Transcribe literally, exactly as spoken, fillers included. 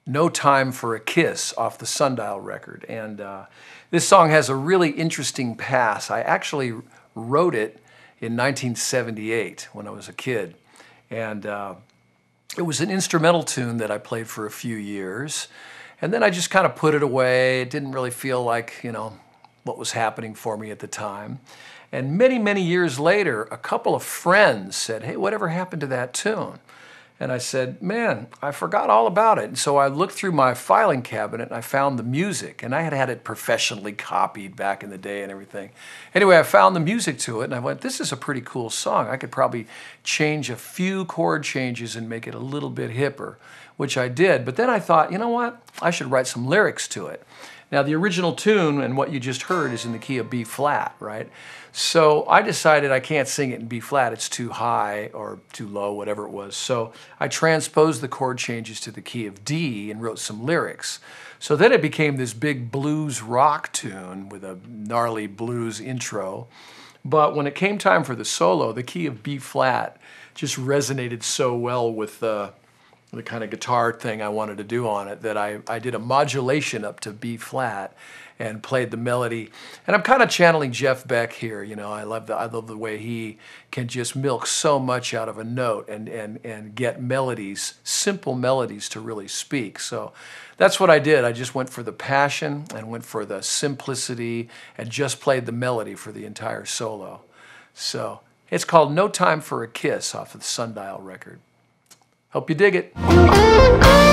No Time for a Kiss off the Sundial record. And uh, this song has a really interesting past. I actually wrote it in nineteen seventy-eight when I was a kid. And uh, it was an instrumental tune that I played for a few years. And then I just kind of put it away. It didn't really feel like, you know, what was happening for me at the time. And many, many years later, a couple of friends said, "Hey, whatever happened to that tune?" And I said, "Man, I forgot all about it." And so I looked through my filing cabinet and I found the music. And I had had it professionally copied back in the day and everything. Anyway, I found the music to it and I went, this is a pretty cool song. I could probably change a few chord changes and make it a little bit hipper, which I did. But then I thought, you know what? I should write some lyrics to it. Now, the original tune and what you just heard is in the key of B flat, right? So I decided I can't sing it in B flat. It's too high or too low, whatever it was. So I transposed the chord changes to the key of D and wrote some lyrics. So then it became this big blues rock tune with a gnarly blues intro. But when it came time for the solo, the key of B flat just resonated so well with the the kind of guitar thing I wanted to do on it that I, I did a modulation up to B flat and played the melody. And I'm kind of channeling Jeff Beck here. You know, I love the I love the way he can just milk so much out of a note and and and get melodies, simple melodies to really speak. So that's what I did. I just went for the passion and went for the simplicity and just played the melody for the entire solo. So it's called No Time for a Kiss off of the Sundial record. Hope you dig it.